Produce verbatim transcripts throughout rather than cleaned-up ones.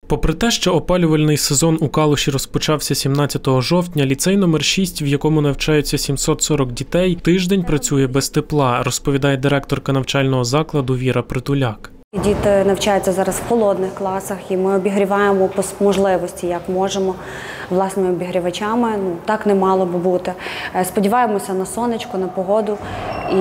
Попри те, що опалювальний сезон у Калуші розпочався сімнадцятого жовтня, ліцей номер шість, в якому навчаються сімсот сорок дітей, тиждень працює без тепла, розповідає директорка навчального закладу Віра Притуляк. Діти навчаються зараз в холодних класах, і ми обігріваємо по можливості, як можемо, власними обігрівачами. Ну, так не мало би бути. Сподіваємося на сонечко, на погоду і,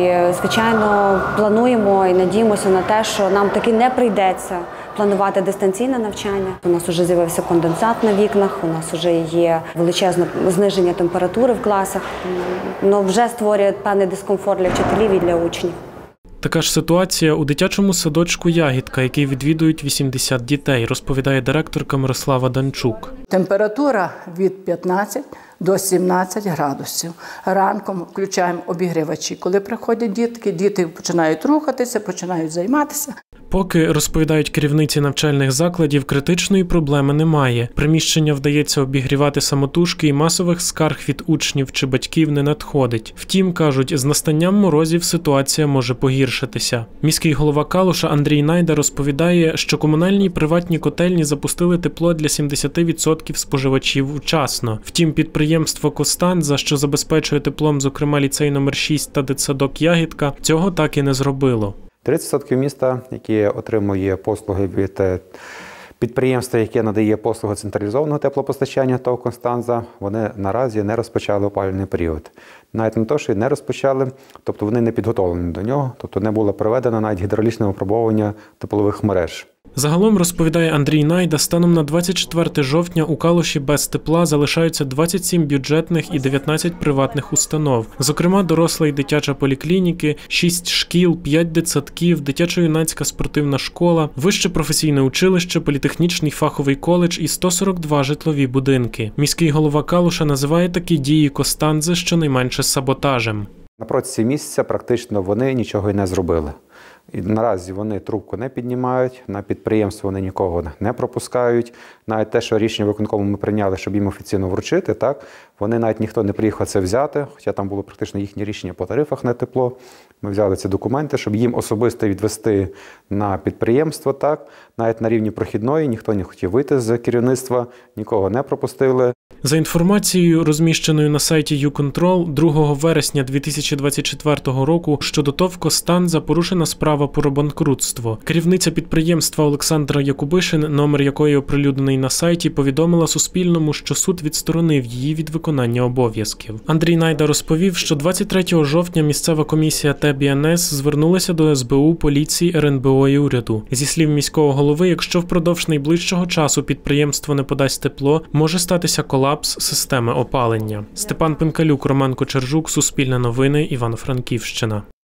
звичайно, плануємо і надіємося на те, що нам таки не прийдеться планувати дистанційне навчання. У нас вже з'явився конденсат на вікнах, у нас вже є величезне зниження температури в класах, але вже створює певний дискомфорт для вчителів і для учнів. Така ж ситуація у дитячому садочку «Ягідка», який відвідують вісімдесят дітей, розповідає директорка Мирослава Данчук. Температура від п'ятнадцяти до сімнадцяти градусів. Ранком включаємо обігрівачі. Коли приходять дітки, діти починають рухатися, починають займатися. Поки, розповідають керівниці навчальних закладів, критичної проблеми немає. Приміщення вдається обігрівати самотужки і масових скарг від учнів чи батьків не надходить. Втім, кажуть, з настанням морозів ситуація може погіршитися. Міський голова Калуша Андрій Найда розповідає, що комунальні і приватні котельні запустили тепло для сімдесят відсотків споживачів вчасно. Втім, підприємство «Костанза», що забезпечує теплом, зокрема ліцей номер шість та дитсадок «Ягідка», цього так і не зробило. тридцять відсотків міста, яке отримує послуги від підприємства, яке надає послуги централізованого теплопостачання ТОВ «Костанза», вони наразі не розпочали опалювальний період. Навіть не те, що не розпочали, тобто вони не підготовлені до нього, тобто не було проведено навіть гідравлічне випробовування теплових мереж. Загалом, розповідає Андрій Найда, станом на двадцять четверте жовтня у Калуші без тепла залишаються двадцять сім бюджетних і дев'ятнадцять приватних установ. Зокрема, доросла і дитяча поліклініки, шість шкіл, п'ять дитсадків, дитячо-юнацька спортивна школа, вище професійне училище, політехнічний фаховий коледж і сто сорок два житлові будинки. Міський голова Калуша називає такі дії «Костанзи» щонайменше саботажем. На протязі місяця практично вони нічого й не зробили. І наразі вони трубку не піднімають, на підприємство вони нікого не пропускають. Навіть те, що рішення виконкому ми прийняли, щоб їм офіційно вручити, так, вони навіть ніхто не приїхав це взяти, хоча там було практично їхнє рішення по тарифах на тепло. Ми взяли ці документи, щоб їм особисто відвести на підприємство, так, навіть на рівні прохідної ніхто не хотів вийти з керівництва, нікого не пропустили. За інформацією, розміщеною на сайті «Юконтрол», другого вересня дві тисячі двадцять четвертого року щодо ТОВ «Костанза» порушена справа про банкрутство. Керівниця підприємства Олександра Якубишин, номер якої оприлюднений на сайті, повідомила Суспільному, що суд відсторонив її від виконання обов'язків. Андрій Найда розповів, що двадцять третього жовтня місцева комісія Т Б Н С звернулася до С Б У, поліції, Ер Ен Бе О і уряду. Зі слів міського голови, якщо впродовж найближчого часу підприємство не подасть тепло, може статися колапс системи опалення. Степан Пинкалюк, Роман Кочержук, Суспільне новини, Івано-Франківщина.